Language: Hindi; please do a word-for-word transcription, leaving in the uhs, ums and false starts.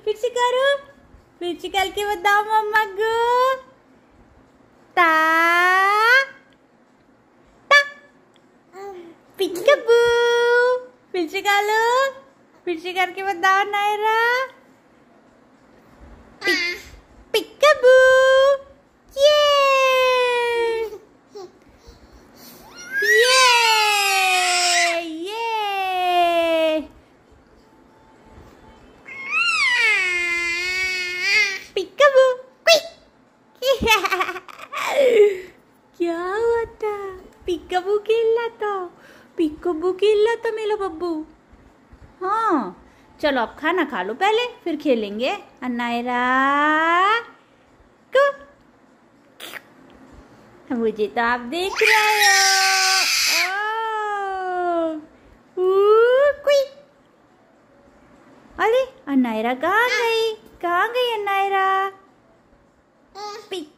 फिर से करो, फिर से करके बताओ मम्मा को। ता ता पिकाबू। फिर से कर लो, फिर से करके बताओ नायरा। पिकाबू। ये ये ये पिकाबू। क्या हुआ था? पिकाबू खेल रहा था, पिकाबू खेल रहा था मेरा बब्बू। हाँ चलो अब खाना खा लो पहले, फिर खेलेंगे। अनायरा को मुझे तो आप देख रहे हो। ओ, कोई अरे अनायरा कहाँ गई? कहाँ गई अनायरा? पिक